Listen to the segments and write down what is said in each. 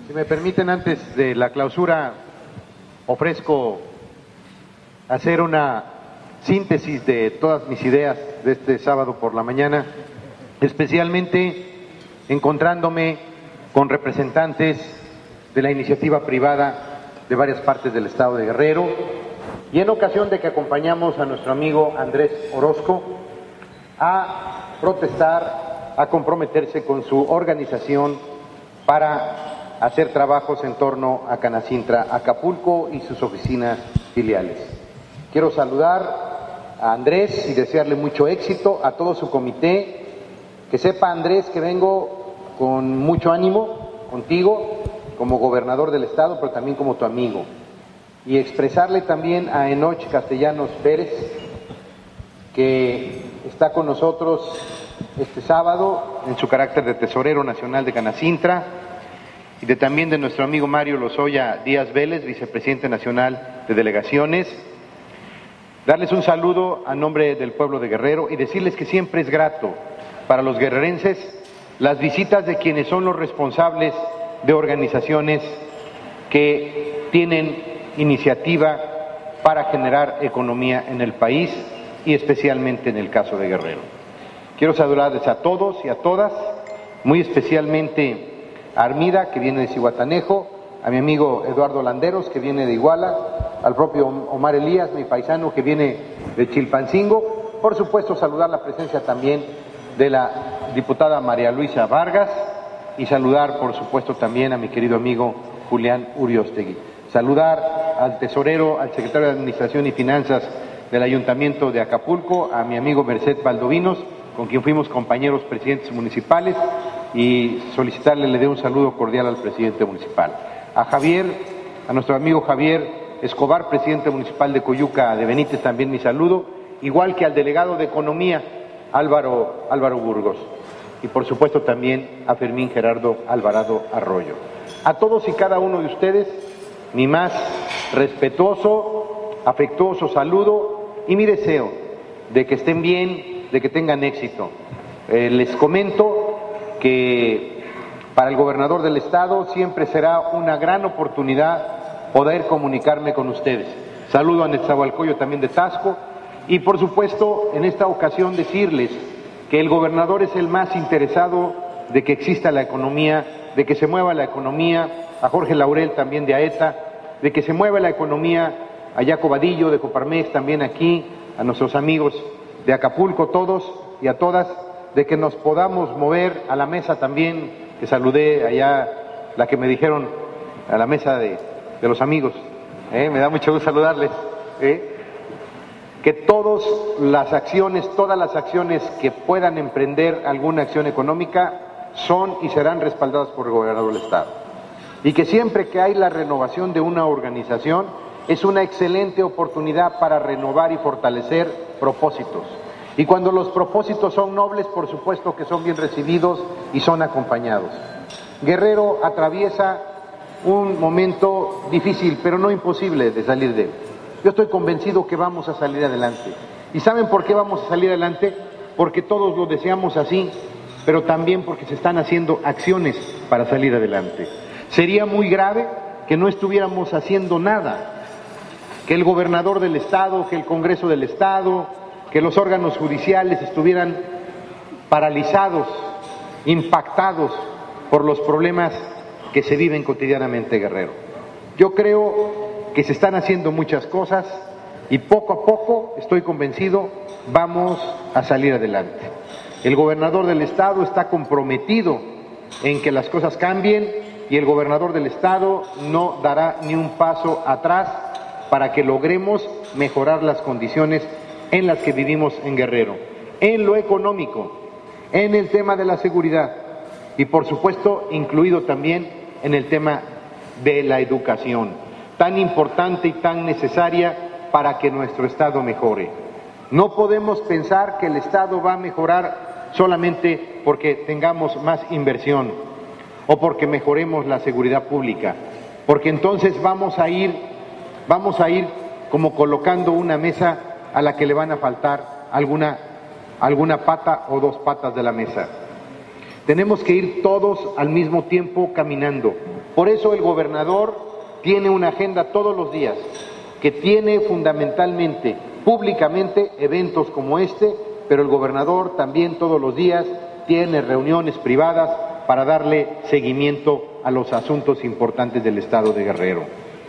Si me permiten, antes de la clausura, ofrezco hacer una síntesis de todas mis ideas de este sábado por la mañana, especialmente encontrándome con representantes de la iniciativa privada de varias partes del estado de Guerrero, y en ocasión de que acompañamos a nuestro amigo Andrés Orozco a protestar, a comprometerse con su organización para hacer trabajos en torno a Canacintra, Acapulco y sus oficinas filiales. Quiero saludar a Andrés y desearle mucho éxito, a todo su comité. Que sepa, Andrés, que vengo con mucho ánimo contigo como gobernador del estado, pero también como tu amigo. Y expresarle también a Enoch Castellanos Pérez, que está con nosotros este sábado en su carácter de tesorero nacional de Canacintra, y también de nuestro amigo Mario Lozoya Díaz Vélez, vicepresidente nacional de delegaciones. Darles un saludo a nombre del pueblo de Guerrero y decirles que siempre es grato para los guerrerenses las visitas de quienes son los responsables de organizaciones que tienen iniciativa para generar economía en el país y especialmente en el caso de Guerrero. Quiero saludarles a todos y a todas, muy especialmente a Armida, que viene de Zihuatanejo, a mi amigo Eduardo Landeros, que viene de Iguala, al propio Omar Elías, mi paisano, que viene de Chilpancingo. Por supuesto, saludar la presencia también de la diputada María Luisa Vargas y saludar, por supuesto, también a mi querido amigo Julián Uriostegui. Saludar al tesorero, al secretario de Administración y Finanzas del Ayuntamiento de Acapulco, a mi amigo Merced Valdovinos, con quien fuimos compañeros presidentes municipales, y solicitarle le dé un saludo cordial al presidente municipal. A Javier, a nuestro amigo Javier Escobar, presidente municipal de Coyuca de Benítez, también mi saludo, igual que al delegado de Economía, Álvaro Burgos, y por supuesto también a Fermín Gerardo Alvarado Arroyo. A todos y cada uno de ustedes, mi más respetuoso, afectuoso saludo y mi deseo de que estén bien, de que tengan éxito. Les comento que para el gobernador del estado siempre será una gran oportunidad poder comunicarme con ustedes. Saludo a Netzahualcoyo también de Taxco, y por supuesto en esta ocasión decirles que el gobernador es el más interesado de que exista la economía, de que se mueva la economía, a Jorge Laurel también de AETA, de que se mueva la economía, a Jaco Vadillo de Coparmex también aquí, a nuestros amigos de Acapulco todos y a todas, de que nos podamos mover a la mesa también, que saludé allá, la que me dijeron, a la mesa de los amigos, me da mucho gusto saludarles, que todas las acciones que puedan emprender alguna acción económica son y serán respaldadas por el gobernador del estado, y que siempre que hay la renovación de una organización es una excelente oportunidad para renovar y fortalecer propósitos. Y cuando los propósitos son nobles, por supuesto que son bien recibidos y son acompañados. Guerrero atraviesa un momento difícil, pero no imposible de salir de él. Yo estoy convencido que vamos a salir adelante. ¿Y saben por qué vamos a salir adelante? Porque todos lo deseamos así, pero también porque se están haciendo acciones para salir adelante. Sería muy grave que no estuviéramos haciendo nada, que el gobernador del estado, que el Congreso del estado, que los órganos judiciales estuvieran paralizados, impactados por los problemas que se viven cotidianamente, Guerrero. Yo creo que se están haciendo muchas cosas y poco a poco, estoy convencido, vamos a salir adelante. El gobernador del estado está comprometido en que las cosas cambien y el gobernador del estado no dará ni un paso atrás para que logremos mejorar las condiciones en las que vivimos en Guerrero, en lo económico, en el tema de la seguridad y por supuesto incluido también en el tema de la educación, tan importante y tan necesaria para que nuestro estado mejore. No podemos pensar que el estado va a mejorar solamente porque tengamos más inversión o porque mejoremos la seguridad pública, porque entonces vamos a ir como colocando una mesa a la que le van a faltar alguna pata o dos patas de la mesa. Tenemos que ir todos al mismo tiempo caminando. Por eso el gobernador tiene una agenda todos los días, que tiene fundamentalmente, públicamente, eventos como este, pero el gobernador también todos los días tiene reuniones privadas para darle seguimiento a los asuntos importantes del Estado de Guerrero.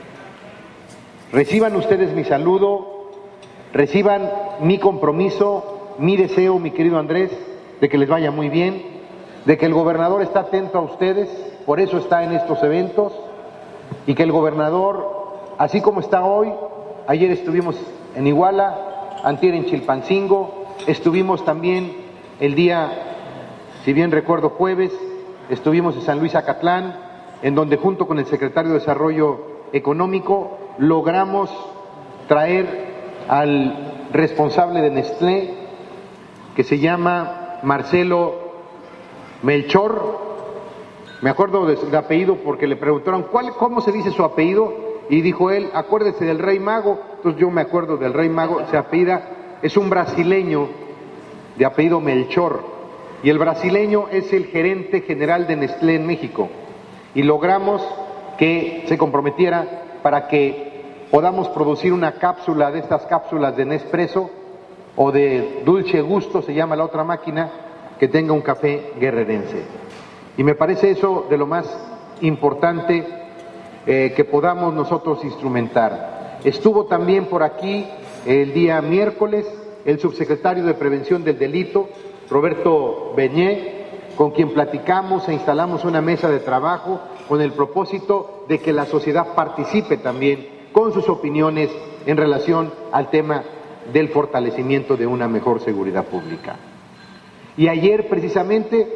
Reciban ustedes mi saludo, reciban mi compromiso, mi deseo, mi querido Andrés, de que les vaya muy bien, de que el gobernador está atento a ustedes, por eso está en estos eventos, y que el gobernador, así como está hoy, ayer estuvimos en Iguala, antier en Chilpancingo, estuvimos también el día, si bien recuerdo jueves, estuvimos en San Luis Acatlán, en donde junto con el secretario de Desarrollo Económico logramos traer al responsable de Nestlé, que se llama Marcelo Melchor. Me acuerdo de su apellido porque le preguntaron cómo se dice su apellido y dijo él, acuérdese del Rey Mago. Entonces yo me acuerdo del Rey Mago, se apellida, es un brasileño de apellido Melchor, y el brasileño es el gerente general de Nestlé en México, y logramos que se comprometiera para que podamos producir una cápsula de estas cápsulas de Nespresso o de Dulce Gusto, se llama la otra máquina, que tenga un café guerrerense. Y me parece eso de lo más importante que podamos nosotros instrumentar. Estuvo también por aquí el día miércoles el subsecretario de Prevención del Delito, Roberto Beñé, con quien platicamos e instalamos una mesa de trabajo con el propósito de que la sociedad participe también con sus opiniones en relación al tema del fortalecimiento de una mejor seguridad pública. Y ayer precisamente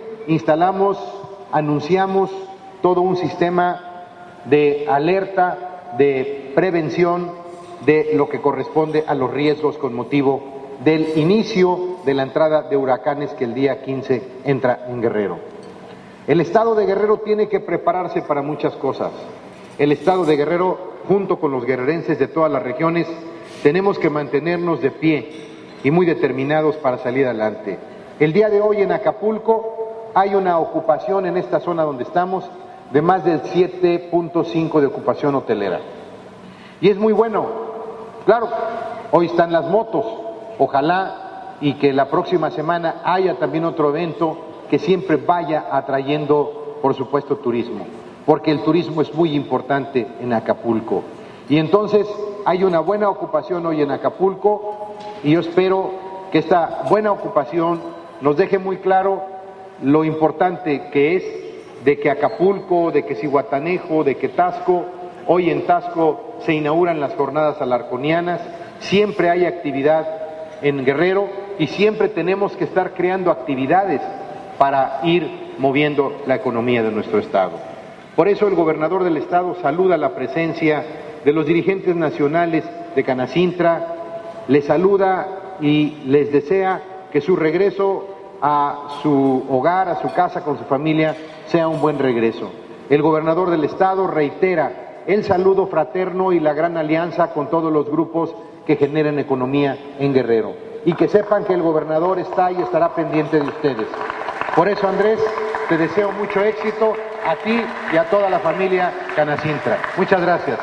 anunciamos todo un sistema de alerta, de prevención de lo que corresponde a los riesgos con motivo del inicio de la entrada de huracanes que el día 15 entra en Guerrero. El Estado de Guerrero tiene que prepararse para muchas cosas. El Estado de Guerrero, junto con los guerrerenses de todas las regiones, tenemos que mantenernos de pie y muy determinados para salir adelante. El día de hoy en Acapulco hay una ocupación en esta zona donde estamos de más del 7.5 de ocupación hotelera. Y es muy bueno. Claro, hoy están las motos. Ojalá y que la próxima semana haya también otro evento que siempre vaya atrayendo, por supuesto, turismo, porque el turismo es muy importante en Acapulco. Y entonces hay una buena ocupación hoy en Acapulco y yo espero que esta buena ocupación nos deje muy claro lo importante que es de que Acapulco, de que Zihuatanejo, de que Taxco, hoy en Taxco se inauguran las jornadas alarconianas, siempre hay actividad en Guerrero y siempre tenemos que estar creando actividades para ir moviendo la economía de nuestro estado. Por eso el gobernador del estado saluda la presencia de los dirigentes nacionales de Canacintra, les saluda y les desea que su regreso a su hogar, a su casa con su familia, sea un buen regreso. El gobernador del estado reitera el saludo fraterno y la gran alianza con todos los grupos que generan economía en Guerrero. Y que sepan que el gobernador está y estará pendiente de ustedes. Por eso, Andrés, te deseo mucho éxito a ti y a toda la familia Canacintra. Muchas gracias.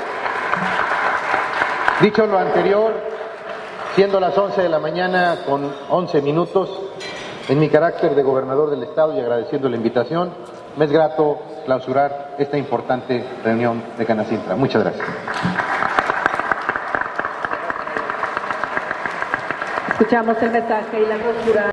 Dicho lo anterior, siendo las 11 de la mañana con 11 minutos, en mi carácter de gobernador del estado y agradeciendo la invitación, me es grato clausurar esta importante reunión de Canacintra. Muchas gracias. Escuchamos el mensaje y la clausura.